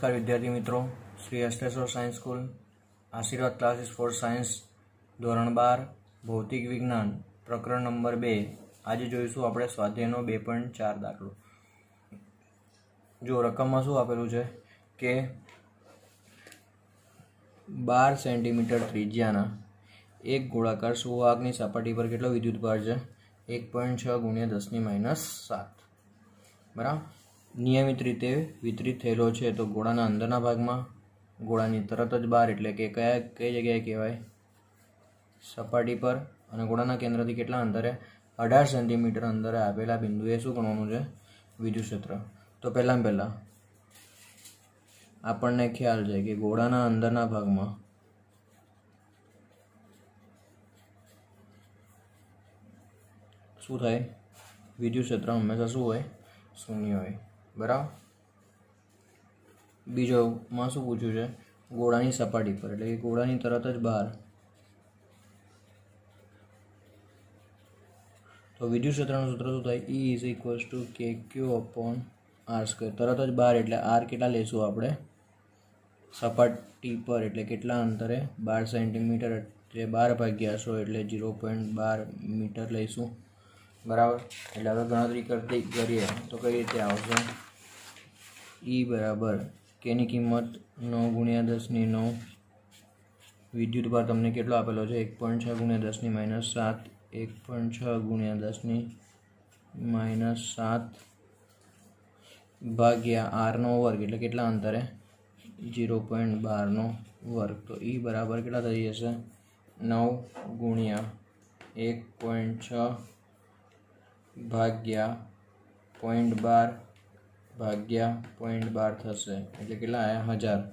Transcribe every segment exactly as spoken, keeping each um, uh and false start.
नमस्कार विद्यार्थी मित्रों, Shri Ashteshwar science school Ashirwad classes for science धोरण बार भौतिक विज्ञान प्रकरण नंबर बे आज जोईशुं आपणे स्वाध्यायनो बे पॉइंट चार दाखलो। जो रकम में शुं आपेलुं छे के बार सेंटीमीटर त्रिज्याना एक गोळाकार सुवाहकनी सपाटी पर केटलो विद्युत भार छे एक पॉइंट छ गुणिया दस नी माइनस सात बराबर नियमित रीते वितरित थयेलो छे। तो गोळाना अंदરના भागमां गोळानी तरत ज बहार एटले के कया कई जग्याए कहेवाय सपाटी पर अने गोळाना केंद्रथी केटला अंतरे अठार सेंटीमीटर अंतरे आपेला बिंदुए शुं गणवानुं छे विद्युत क्षेत्र। तो पहेलां पहेला आपणने ख्याल छे के गोळाना अंदરના भागमां शुं थाय विद्युत क्षेत्र हमेशा शुं होय शून्य होय बराबर। बीजो में शू पूछ्यु छे गोळानी सपाटी पर एटले के गोळानी तरत ज बहार तो विद्युत क्षेत्रनुं सूत्र शुं थाय E is equals to K Q upon R square. तरत ज बहार एटले आर केटला लेशुं आपणे सपाटी पर एटले केटला अंतरे बार सेंटीमीटर एटले बार भाग्या सौ एटले जीरो पॉइंट बार मीटर लईशुं बराबर। एटले हवे गणतरी करती करीए तो कई रीते आवशे ई बराबर के नी किंमत नौ गुणिया दस नी नौ विद्युत भार तमने केटलो आपेलो छे एक पॉइंट छ गुणिया दस नी माइनस सात एक पॉइंट छ गुणिया दस नी माइनस सात भाग्या आर नो वर्ग एटले केटला अंतरे जीरो पॉइंट बार नो वर्ग। तो ई बराबर केटला थई जशे नौ गुणिया एक पॉइंट छ भाग्या पॉइंट बार भाग्या पॉइंट बार थशे एटले केटला आया हजार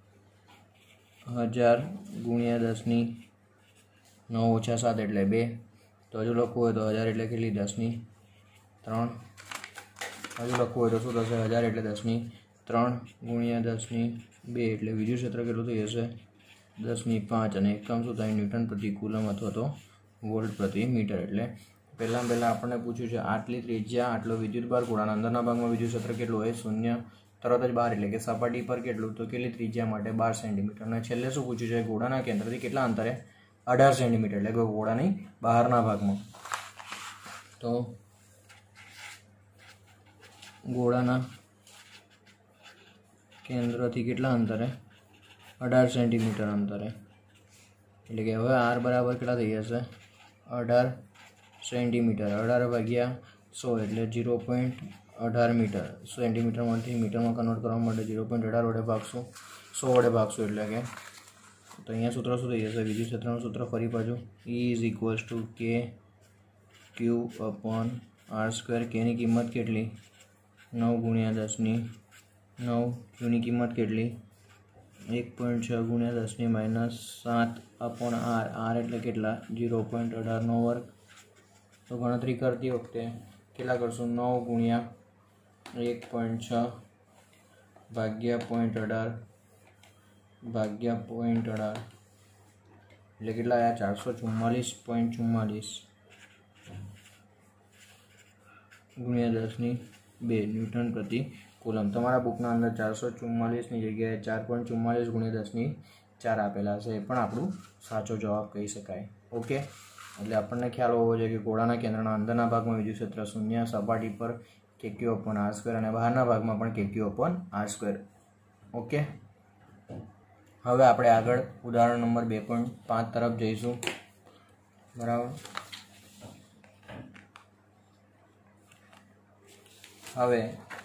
हजार गुणिया दस नी नौ ओछा सात एटले बे। तो हजू लखवुं होय तो हजार एटले केटली दस नी त्रण हजू लखवुं होय तो शुं थशे हजार एटले दस नी त्रण गुणिया दस नी बे एटले विद्युत क्षेत्र केटलुं थई जशे दस नी पांच अने एकम शुं थाय न्यूटन प्रति कूलम अथवा तो वोल्ट प्रति मीटर। एटले पहला पहला आपने पूछ्यु छे आटली त्रिज्या आटलो विद्युत भार गोळाना अंदરના भागमां विद्युत क्षेत्र केटલું હોય शून्य तरत ज बहार एटले के सपाटी पर केटલું तो केटली त्रिज्या माटे बार सेंटीमीटर अने छेल्ले शुं पूछ्यु छे गोळाना केंद्रथी केटला अंतरे अठार सेंटीमीटर एटले के गोळानी बहारना भागमां। तो गोळाना केंद्रथी केटला अंतरे अठार सेंटीमीटर अंतरे एटले के हवे आर बराबर केटला थई जशे अठार सेंटीमीटर अठार भाग्या सौ एटले जीरो पॉइंट अठार मीटर सेंटीमीटर में मीटर में कन्वर्ट करवा माटे जीरो पॉइंट अठार वडे भागशुं सौ वडे भागशुं एटले के तो अहींया सूत्र शुं थई जशे विद्युत क्षेत्रनुं सूत्र फरी पाछुं E is equals to K Q upon R square. K नी किंमत केटली नौ गुणिया दस नी नौ क्यू नी किंमत केटली एक पॉइंट छ गुणिया दस नी माइनस सात अपॉन आर आर एटले केटला जीरो पॉइंट अठार नो वर्ग। तो गणतरी करती वखते केटला करशुं नौ गुणिया एक पॉइंट छ भाग्या पॉइंट अठार भाग्या पॉइंट अठार एटले केटला आया चार सौ चुम्मालीस पॉइंट चुम्मालीस गुणिया दस नी बे न्यूटन प्रति कूलम। तमारा बुकना अंदर चार सौ चुम्मालीस नी जग्याए चार पॉइंट चुम्मालीस गुणिया दस नी चार आपेला छे पण आपणो साचो जवाब कही शकाय। ओके एटले आपणने ख्याल होवो जोईए कि गोळाना केंद्રના अंदરના भागमां विद्युत क्षेत्र शून्य सपाटी पर के क्यू अपॉन आर स्क्वेर अने बहाરના भागमां पण K Q upon R square. Okay हवे आपणे आगळ उदाहरण नंबर बे पॉइंट पांच तरफ जईशुं बराबर। हवे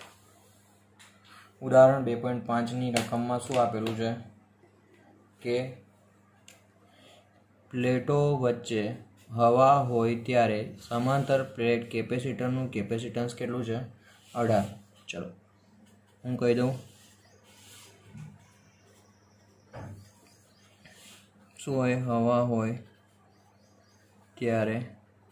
उदाहरण बे पॉइंट पांच नी रकममां शुं आपेलुं छे के प्लेटो वच्चे हवा होय त्यारे समांतर प्लेट केपेसिटरनुं केपेसिटन्स केटलुं छे अठार। चलो हूँ कही दूँ शुं होय हवा होय त्यारे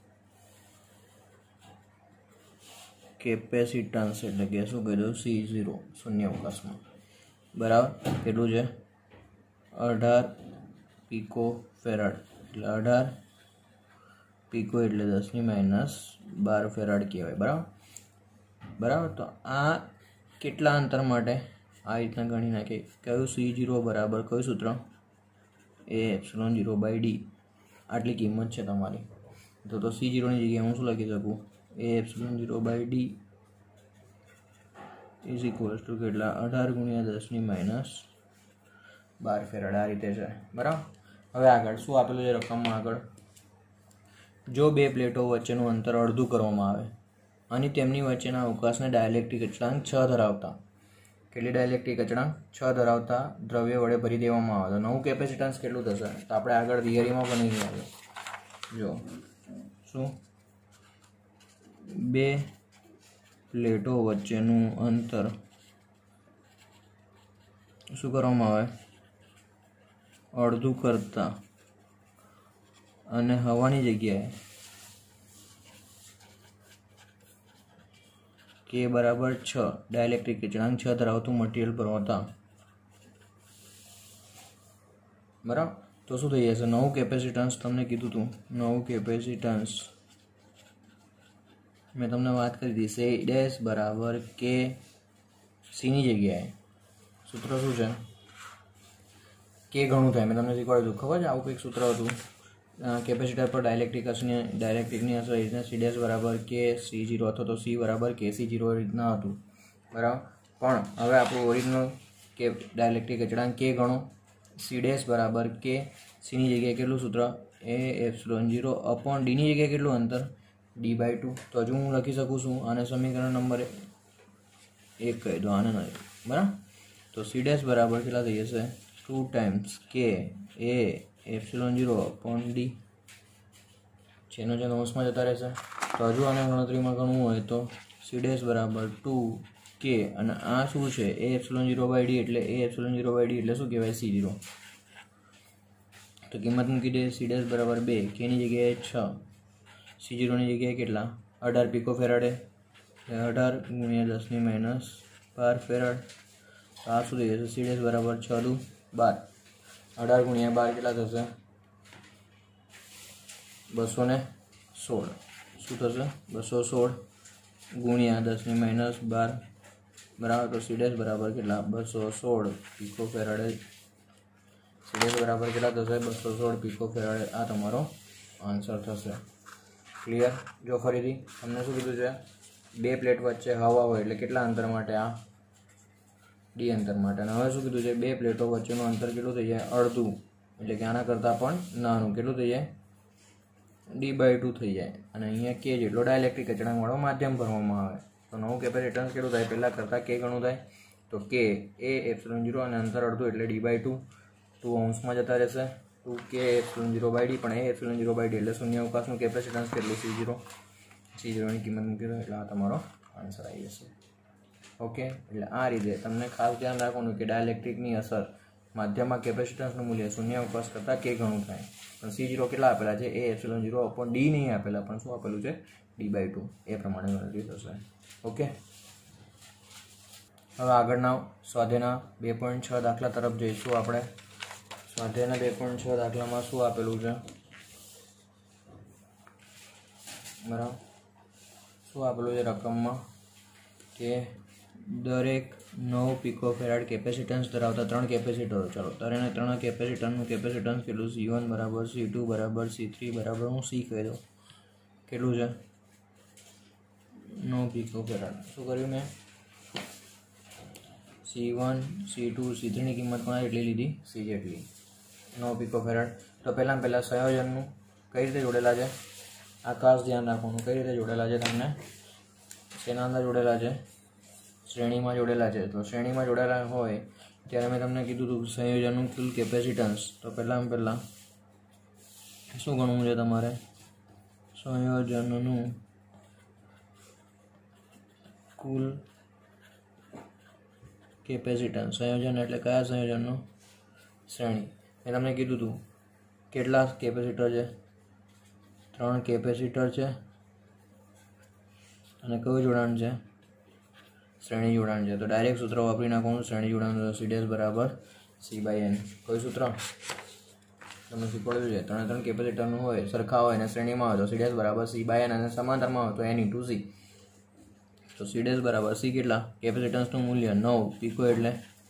केपेसिटन्स एटले के शुं कही दूँ सी जीरो शून्य अवकाशमां बराबर केटलुं छे अठार पिको फेराड एटले अठार पिको एटले दस नी माइनस बार फेराड कहेवाय बराबर बराबर। तो आ केटला अंतर माटे આ રીતના ગણી નાખીએ. કયું સી ઝીરો બરાબર કયું સૂત્ર? A epsilon zero by D. આટલી કિંમત છે તમારી. તો તો સી ઝીરોની જગ્યાએ હું શું લખી શકું? A epsilon zero by D is equals to કેટલા? અઢાર ગુણ્યા દસની માઇનસ બાર ફેરાડ. આ રીતે છે, બરાબર. હવે આગળ શું આપેલું છે રકમમાં? આગળ જો બે પ્લેટો વચ્ચેનું અંતર અડધું કરવામાં આવે અને તેમની વચ્ચેના અવકાશને ડાયલેક્ટ્રિક અચળાંક છ ધરાવતા, કેટલી ડાયલેક્ટ્રિક અચળાંક? છ ધરાવતા દ્રવ્ય વડે ભરી દેવામાં આવે તો નવું કેપેસિટન્સ કેટલું થશે? તો આપણે આગળ થિયરીમાં પણ નહીં આવે. જો શું બે પ્લેટો વચ્ચેનું અંતર શું કરવામાં આવે? અડધું કરતા અને હવાની જગ્યાએ કે બરાબર છ ડાયલેક્ટ્રિક અચળાંક છ ધરાવતું મટીરિયલ ભરવાતા, બરાબર. તો શું થઈ જશે? નવું કેપેસિટન્સ તમને કીધું હતું. નવું કેપેસિટન્સ મેં તમને વાત કરી હતી. સે ડેશ બરાબર કે સીની જગ્યાએ સૂત્ર શું છે? કે ઘણું થાય. મેં તમને શીખવાડ્યું હતું, ખબર છે? આવું કંઈક સૂત્ર હતું. કેપેસિટર પર ડાયલેક્ટ્રિક અસરની ડાયલેક્ટ્રિકની અસર રીતના સી ડેશ બરાબર કે સી ઝીરો અથવા તો સી બરાબર કે સી ઝીરો રીતના હતું, બરાબર. પણ હવે આપણું ઓરિજિનલ કે ડાયલેક્ટ્રિક અચળાંક કે ગણો સી ડેશ બરાબર કે સીની જગ્યાએ કેટલું સૂત્ર? એ એપ્સિલોન ઝીરો અપોન ડીની જગ્યાએ કેટલું અંતર? D by two. તો હજુ હું લખી શકું છું આને સમીકરણ નંબર એક કહી દો, આને નહીં, બરાબર. તો સી ડેશ બરાબર કેટલા થઈ જશે? Two times K A epsilon zero upon D. જેનો જેનો અંશમાં જતા રહેશે. તો હજુ આને ગણતરીમાં ગણવું હોય તો સી ડેશ બરાબર ટુ કે અને આ શું છે? A epsilon zero by D. એટલે A epsilon zero by D એટલે શું કહેવાય? C zero. તો કિંમત મૂકી દે. સી ડેશ બરાબર બે, કેની જગ્યાએ છ, સી ઝીરોની જગ્યાએ કેટલા? અઢાર પિકો ફેરાડે. અઢાર ગુણ્યા દસની માઇનસ બાર ફેરાડ. તો આ શું થઈ જશે? સી ડેશ બરાબર છ દુ બાર. અઢાર ગુણ્યા બાર કેટલા થશે? બસો ને સોળ. શું થશે? બસો સોળ ગુણ્યા દસની માઇનસ બાર, બરાબર. તો સી ડેશ બરાબર કેટલા? બસો સોળ પિકો ફેરાડે. સી ડેશ બરાબર કેટલા થશે? બસો સોળ પિકો ફેરાડે. આ તમારો આન્સર થશે. ક્લિયર? જો ફરીથી તમને શું કીધું છે? બે પ્લેટ વચ્ચે હવા હોય એટલે કેટલા અંતર માટે? આ ડી અંતર માટે. અને હવે શું કીધું છે? બે પ્લેટો વચ્ચેનું અંતર કેટલું થઈ જાય? અડધું. એટલે કે આના કરતાં પણ નાનું. કેટલું થઈ જાય? ડી બાય ટુ થઈ જાય. અને અહીંયા કે જેટલો ડાયલેક્ટ્રિક અચળાંકવાળો માધ્યમ ભરવામાં આવે તો નવું કેપેસિટન્સ કેટલું થાય? પહેલાં કરતાં કે ઘણું થાય. તો કે એ એપ્સિલોન ઝીરો અને અંતર અડધું એટલે ડી બાય ટુ. ટુ અંશમાં જતા રહેશે. ટુ કે એપ્સિલોન ઝીરો બાય ડી. પણ A epsilon zero by D એટલે શૂન્ય અવકાશનું કેપેસિટન્સ કેટલું? C zero. સી ઝીરોની કિંમત મૂકી દો એટલે આ તમારો આન્સર આવી જશે. ઓકે. એટલે આ રીતે તમને ખાસ ધ્યાન રાખવાનું કે ડાયલેક્ટ્રિકની અસર માધ્યમમાં કેપેસિટન્સનું મૂલ્ય શૂન્ય અવકાશ કરતાં કે ઘણું થાય. પણ સી ઝીરો કેટલા આપેલા છે? A epsilon zero upon D નહીં આપેલા, પણ શું આપેલું છે? D by two. એ પ્રમાણે ગણતરી થશે. ઓકે. હવે આગળના સ્વાધ્યાયના બે પોઈન્ટ છ દાખલા તરફ જઈશું આપણે. સ્વાધ્યાયના બે પોઈન્ટ છ દાખલામાં શું આપેલું છે? બરાબર. શું આપેલું છે રકમમાં? કે દરેક નવ પિકો ફેરાડ કેપેસિટન્સ ધરાવતા ત્રણ કેપેસિટરો. ચાલો ત્રણે ત્રણ કેપેસિટરનું કેપેસિટન્સ કેટલું? સી વન બરાબર સી ટુ બરાબર સી થ્રી બરાબર હું સી કહી દઉં. કેટલું છે? નવ પિકો ફેરાડ. શું કર્યું મેં? C one C two C થ્રીની કિંમત પણ એટલી લીધી? સી જેટલી. નવ પિકો ફેરાડ. તો પહેલાં પહેલાં સંયોજનનું કઈ રીતે જોડેલા છે? આ ખાસ ધ્યાન રાખવાનું. કઈ રીતે જોડેલા છે? તમને શેના અંદર જોડેલા છે? શ્રેણીમાં જોડેલા છે. તો શ્રેણીમાં જોડેલા હોય ત્યારે મેં તમને કીધું હતું સંયોજનનું કુલ કેપેસિટન્સ. તો પહેલાં પહેલાં શું ગણવું છે તમારે? સંયોજનનું કુલ કેપેસિટન્સ. સંયોજન એટલે કયા સંયોજનનું? શ્રેણી. મેં તમને કીધું હતું કેટલા કેપેસિટર છે? ત્રણ કેપેસિટર છે. અને કયું જોડાણ છે? શ્રેણી જોડાણ છે. તો ડાયરેક્ટ સૂત્ર વાપરી નાખવાનું. શ્રેણી જોડાણ સી ડેશ બરાબર સી બાય એન. કયું સૂત્ર તમને શીખવાડ્યું છે? ત્રણે ત્રણ કેપેસિટરનું હોય, સરખા હોય અને શ્રેણીમાં હોય તો સી ડેશ બરાબર સી બાય એન અને સમાંતરમાં હોય તો એન ઇન્ટુ સી. તો સી ડેશ બરાબર સી કેટલા? કેપેસિટન્સનું મૂલ્ય નવ પિકો એટલે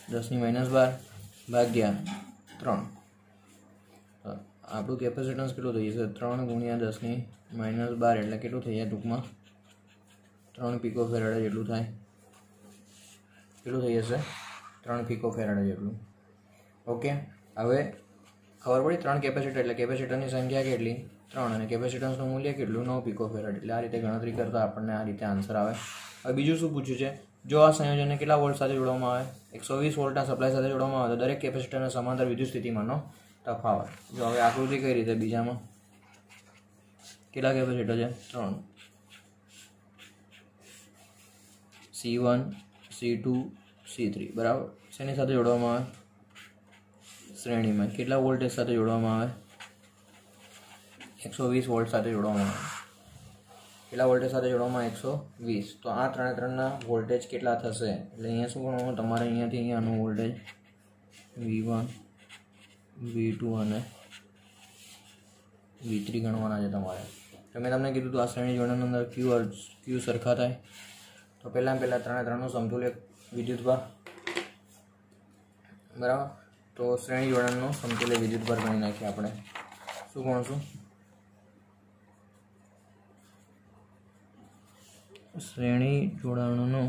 દસની માઇનસ બાર ભાગ્યા ત્રણ. આપણું કેપેસિટન્સ કેટલું થઈ જશે? ત્રણ ગુણ્યા દસની માઇનસ બાર એટલે કેટલું થઈ જાય? ટૂંકમાં ત્રણ પિકો ફેરાડ જેટલું થાય. કેટલું થઈ જશે? ત્રણ પિકો ફેરાડ જેટલું. ઓકે, હવે ખબર પડી ત્રણ કેપેસિટર એટલે કેપેસિટરની સંખ્યા કેટલી? ત્રણ, અને કેપેસિટન્સનું મૂલ્ય કેટલું? નવ પિકો ફેરાડ. એટલે આ રીતે ગણતરી કરતાં આપણને આ રીતે આન્સર આવે. હવે બીજું શું પૂછ્યું છે? જો આ સંયોજનને કેટલા વોલ્ટ સાથે જોડવામાં આવે? એકસો વીસ વોલ્ટના સપ્લાય સાથે જોડવામાં આવે તો દરેક કેપેસિટરના સમાંતર વિદ્યુત સ્થિતિમાનનો તફાવત. જો હવે આકૃતિ કઈ રીતે? બીજામાં કેટલા કેપેસિટર છે? ત્રણ. C one, C two, C three. બરાબર. શેની સાથે જોડવામાં આવે? શ્રેણીમાં. કેટલા વોલ્ટેજ સાથે જોડવામાં આવે? એકસો વીસ વોલ્ટ સાથે જોડવામાં આવે. કેટલા વોલ્ટેજ સાથે જોડવામાં? એકસો વીસ. તો આ ત્રણે ત્રણના વોલ્ટેજ કેટલા થશે? એટલે અહીંયા શું ગણવાનું? તમારે અહીંયાથી અહીંયાનું voltage V one, V two અને વી થ્રી ગણવાના છે તમારે. તો મેં તમને કીધું હતું આ શ્રેણી જોડાણની અંદર ક્યુ ક્યુ સરખા થાય. તો પહેલાં પહેલાં ત્રણે ત્રણનું સમતુલ્ય વિદ્યુતભાર. બરાબર. તો શ્રેણી જોડાણનો સમતુલ્ય વિદ્યુતભાર ગણી નાખીએ આપણે. શું ગણશું? શ્રેણી જોડાણનો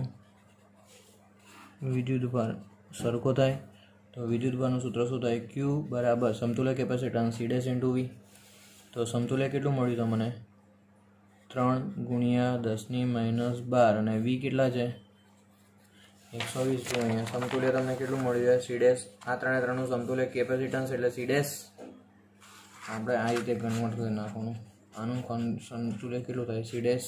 વિદ્યુતભાર સરખો થાય તો વિદ્યુતભારનું સૂત્ર શું થાય? ક્યુ બરાબર સમતુલ્ય capacitance C dash into V. તો સમતુલ્ય કેટલું મળ્યું તમને? ત્રણ ગુણ્યા દસની માઇનસ બાર, અને વી કેટલા છે? એકસો વીસ. જો અહીંયા સમતુલ્ય તમને કેટલું મળ્યું છે? C dash. આ ત્રણે ત્રણનું સમતુલ્ય કેપેસિટન્સ એટલે સી ડેશ આપણે આ રીતે કન્વર્ટ કરી નાખવાનું. આનું સમતુલ્ય કેટલું થાય? સી ડેશ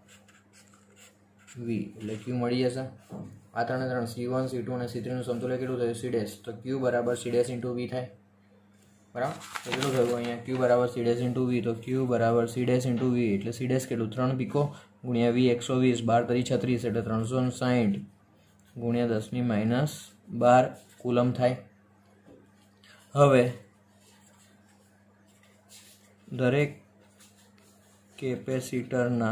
વી એટલે ક્યુ મળી જશે. આ ત્રણે ત્રણ સી વન, સી ટુ અને સી થ્રીનું સમતુલ્ય કેટલું થયું? C dash. તો ક્યુ બરાબર સી ડેશ ઇન્ટુ વી થાય. બરાબર. તો કેટલું થયું અહીંયા? ક્યુ બરાબર સી ડેશ ઇન્ટુ વી. તો ક્યુ બરાબર સી ડેશ ઇન્ટુ વી એટલે સી ડેશ કેટલું? ત્રણ પિકો ગુણ્યા વી એકસો વીસ, બાર તરી છત્રીસ એટલે ત્રણસો સાઠ ગુણ્યા દસની માઇનસ બાર કુલમ થાય. હવે દરેક કેપેસિટરના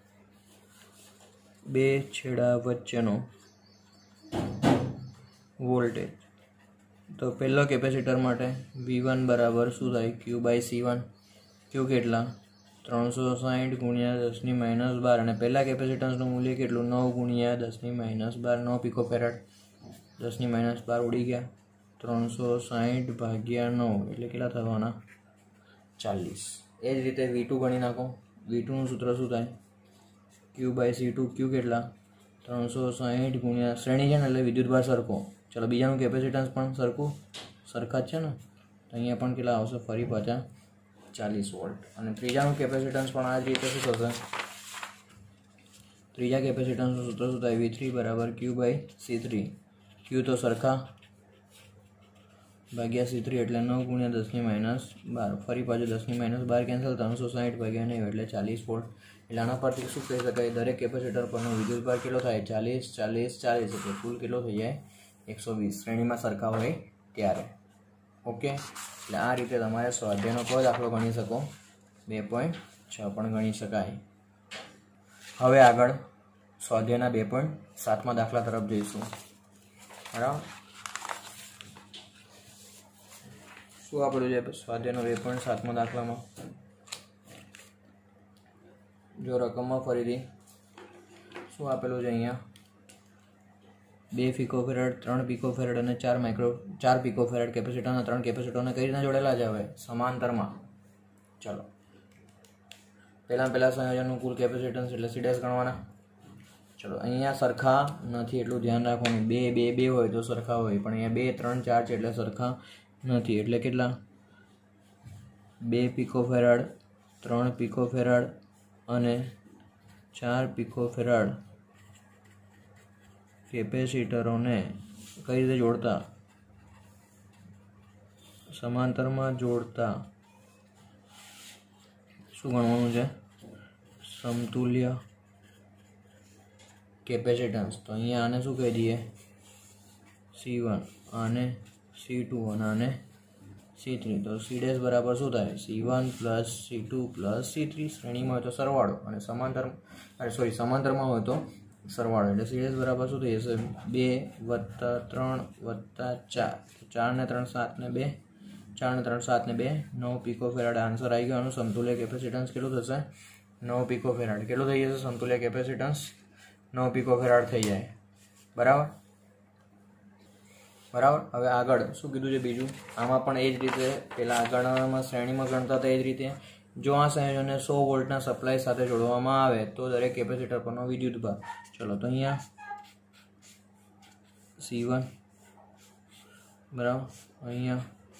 બે છેડા વચ્ચેનો વોલ્ટેજ. તો પહેલો કેપેસિટર માટે વી વન બરાબર શું થાય? Q by C one. Q કેટલા? ત્રણસો સાઠ ગુણ્યા દસની માઇનસ બાર, અને પહેલાં કેપેસિટન્સનું મૂલ્ય કેટલું? નવ ગુણ્યા દસની માઇનસ બાર, નવ પિકો ફેરાડ. દસની માઇનસ બાર ઉડી ગયા. ત્રણસો સાઠ ભાગ્યા નવ એટલે કેટલા થવાના? ચાલીસ. એ જ રીતે વી ટુ ગણી નાખો. વી ટુનું સૂત્ર શું થાય? Q by C two. Q કેટલા? ત્રણસો સાઠ ગુણ્યા શ્રેણી છે ને એટલે વિદ્યુતભાર સરખો. ચલો બીજાનું કેપેસિટન્સ પણ સરખું સરખા જ છે ને, તો અહીંયા પણ કેટલા આવશે? ફરી પાછા ચાલીસ વોલ્ટ. અને ત્રીજાનું કેપેસિટન્સ પણ આ જ રીતે શું થશે? ત્રીજા કેપેસિટન્સનું સૂત્ર શું થાય? વી થ્રી બરાબર Q by C three. Q તો સરખા ભાગ્યા સી થ્રી એટલે નવ ગુણ્યા દસની માઇનસ બાર. ફરી પાછું દસની માઇનસ બાર કેન્સલ. ત્રણસો સાઠ ભાગ્યા નહીં એટલે ચાલીસ વોલ્ટ. એટલે આના પરથી શું કહી શકાય? દરેક કેપેસિટર પરનો વિદ્યુતભાર કેટલો થાય? ચાલીસ, ચાલીસ, ચાલીસ એટલે કુલ કેટલો થઈ જાય? એકસો વીસ. શ્રેણીમાં સરખા હોય ત્યારે. ઓકે, એટલે આ રીતે તમારે સ્વાધ્યાયનો કયો દાખલો ગણી શકો? બે પોઈન્ટ છ પણ ગણી શકાય. હવે આગળ સ્વાધ્યાયના બે પોઈન્ટ સાતમાં દાખલા તરફ જઈશું. બરાબર. શું આપેલું છે સ્વાધ્યાયનો બે પોઈન્ટ સાતમાં દાખલામાં? જો રકમમાં ફરીથી શું આપેલું છે અહીંયા? બે પિકો ફેરાડ, ત્રણ પિકો ફેરાડ અને ચાર માઇક્રો ચાર પિકો ફેરાડ કેપેસિટરના ત્રણ કેપેસિટરને કઈ રીતના જોડેલા છે? હવે સમાંતરમાં. ચલો પહેલાં પહેલાં સંયોજનનું કુલ કેપેસિટન્સ એટલે સી ડેશ ગણવાના. ચલો અહીંયા સરખા નથી એટલું ધ્યાન રાખવાનું. બે બે બે હોય તો સરખા હોય, પણ અહીંયા બે ત્રણ ચાર છે એટલે સરખા નથી. એટલે કેટલા? બે પિકો ફેરાડ, ત્રણ પિકો ફેરાડ અને ચાર પિકો ફેરાડ કેપેસિટરોને કઈ રીતે જોડતા? સમાંતરમાં જોડતા શું ગણવાનું છે? સમતુલ્ય કેપેસિટન્સ. તો અહીંયા આને શું કહી દઈએ? સી વન, આને સી ટુ અને આને સી થ્રી. તો સી ડેશ બરાબર શું થાય? C one plus C two plus C three. શ્રેણીમાં હોય તો સરવાળો, અને સમાંતર અરે સોરી સમાંતરમાં હોય તો સરવાળો એટલે સીડીએસ બરાબર શું થઈ જશે બે વત્તા ત્રણ વત્તા ચાર ચાર ને ત્રણ સાત ને બે ચાર ને ત્રણ સાત ને બે નવ પીકો ફેરાડ આન્સર આવી ગયો. આનું સમતુલ્ય કેપેસિટન્સ કેટલું થશે નવ પીકો ફેરાડ. કેટલું થઈ જશે સમતુલ્ય કેપેસિટન્સ નવ પીકો ફેરાડ થઈ જાય. બરાબર બરાબર. હવે આગળ શું કીધું છે બીજું આમાં પણ એ જ રીતે પેલા આગળમાં શ્રેણીમાં ગણતા હતા એ જ રીતે જો આ સંયોજનને સો વોલ્ટના સપ્લાય સાથે જોડવામાં આવે તો દરેક કેપેસિટર પરનો વિદ્યુત ભાર. ચલો તો અહીંયા સી વન બરાબર, અહીંયા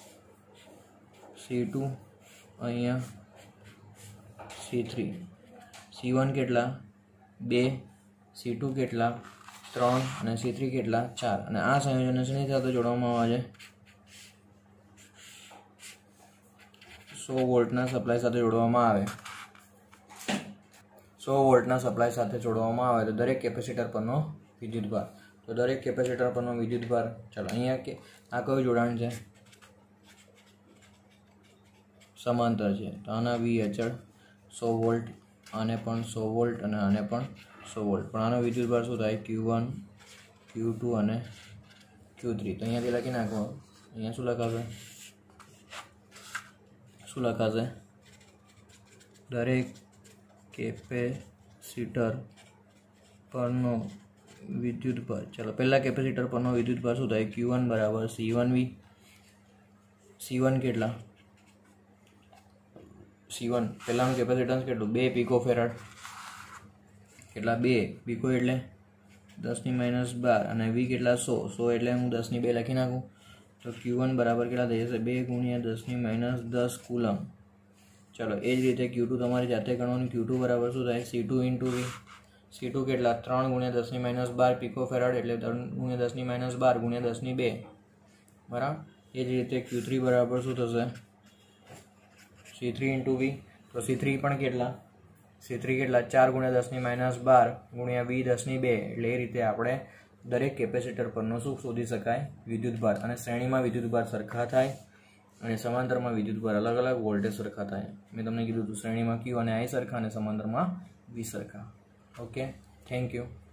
સી ટુ, અહીંયા સી થ્રી. સી વન કેટલા બે, સી ટુ કેટલા ત્રણ અને સી થ્રી કેટલા ચાર. અને આ સંયોજનને શેની સાથે જોડવામાં આવે છે સો વોલ્ટના સપ્લાય સાથે જોડવામાં આવે. સો વોલ્ટના સપ્લાય સાથે જોડવામાં આવે તો દરેક કેપેસિટર પરનો વિદ્યુત ભાર. તો દરેક કેપેસિટર પરનો વિદ્યુત ભાર ચાલો અહીંયા કે આ કયું જોડાણ છે સમાંતર છે તો આના વી અચળ સો વોલ્ટ, આને પણ સો વોલ્ટ અને આને પણ સો વોલ્ટ. પણ આનો વિદ્યુત ભાર શું થાય ક્યુ વન ક્યુ ટુ અને ક્યુ થ્રી. તો અહીંયાથી લખી નાખો. અહીંયા શું લખાશે શું લખાશે દરેક કેપેસિટર પરનો વિદ્યુત ભાર. ચાલો પહેલાં કેપેસિટર પરનો વિદ્યુત ભાર શું થાય ક્યુ વન બરાબર C one V. C one કેટલા સી વન પહેલાંનું કેપેસિટન્સ કેટલું બે પીકો ફેરાડ. કેટલા બે પીકો એટલે દસની માઇનસ બાર અને વી કેટલા સો. સો એટલે હું દસની બે લખી નાખું તો ક્યુ વન બરાબર કેટલા થઈ જશે બે ગુણ્યા દસની માઇનસ દસ કુલમ. ચાલો એ જ રીતે ક્યુ ટુ તમારી જાતે ગણવાનું. ક્યુ ટુ બરાબર શું થાય C two into V. C two કેટલા ત્રણ ગુણ્યા દસની માઇનસ બાર પીકો ફેરાડ એટલે ત્રણ ગુણ્યા દસની માઇનસ બાર ગુણ્યા દસની બે. બરાબર. એ જ રીતે ક્યુ થ્રી બરાબર શું થશે સી થ્રી ઇન્ટુ વી. તો સી થ્રી પણ કેટલા સી થ્રી કેટલા ચાર ગુણ્યા દસની માઇનસ બાર ગુણ્યા વી દસની બે. એટલે એ રીતે આપણે દરેક કેપેસિટર પરનો શું શોધી શકાય વિદ્યુત ભાર. અને શ્રેણીમાં વિદ્યુત ભાર સરખા થાય અને સમાંતરમાં વિદ્યુત ભાર અલગ અલગ વોલ્ટેજ સરખા થાય. મેં તમને કીધું હતું શ્રેણીમાં ક્યુ અને આઈ સરખા અને સમાંતરમાં વી સરખા. Okay, thank you.